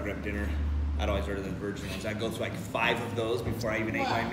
grab dinner, I'd always order the virgin ones. I'd go through like 5 of those before I even ate my